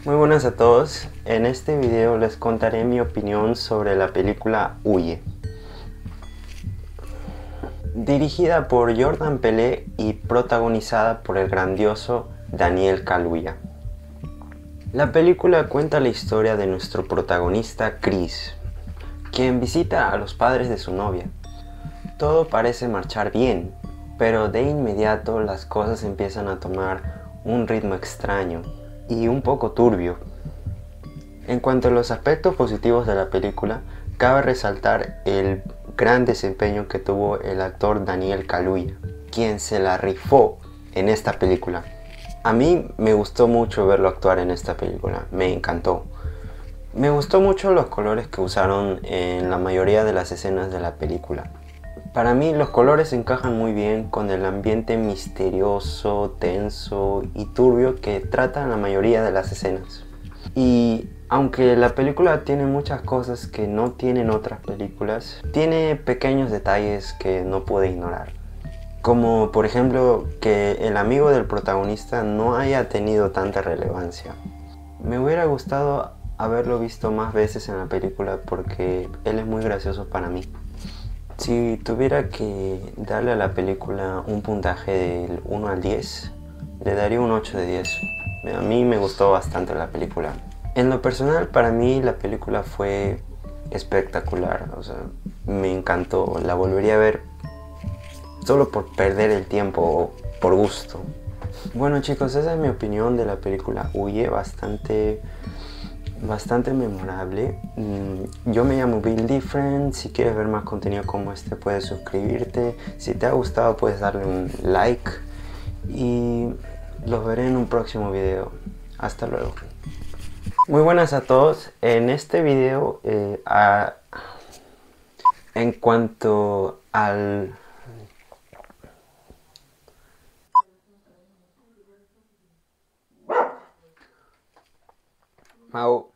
Muy buenas a todos, en este video les contaré mi opinión sobre la película Huye. Dirigida por Jordan Peele y protagonizada por el grandioso Daniel Kaluuya. La película cuenta la historia de nuestro protagonista Chris, quien visita a los padres de su novia. Todo parece marchar bien, pero de inmediato las cosas empiezan a tomar un ritmo extraño y un poco turbio. En cuanto a los aspectos positivos de la película, cabe resaltar el gran desempeño que tuvo el actor Daniel Kaluuya, quien se la rifó en esta película. A mí me gustó mucho verlo actuar en esta película, me encantó. Me gustó mucho los colores que usaron en la mayoría de las escenas de la película. Para mí los colores encajan muy bien con el ambiente misterioso, tenso y turbio que tratan la mayoría de las escenas. Y aunque la película tiene muchas cosas que no tienen otras películas, tiene pequeños detalles que no pude ignorar. Como por ejemplo que el amigo del protagonista no haya tenido tanta relevancia. Me hubiera gustado haberlo visto más veces en la película porque él es muy gracioso para mí. Si tuviera que darle a la película un puntaje del 1 al 10, le daría un 8 de 10. A mí me gustó bastante la película. En lo personal, para mí la película fue espectacular. O sea, me encantó. La volvería a ver solo por perder el tiempo o por gusto. Bueno chicos, esa es mi opinión de la película Huye, bastante memorable. Yo me llamo Bill Different. Si quieres ver más contenido como este, puedes suscribirte. Si te ha gustado, puedes darle un like. Y los veré en un próximo video. Hasta luego. Muy buenas a todos. En este video, en cuanto al... Mau.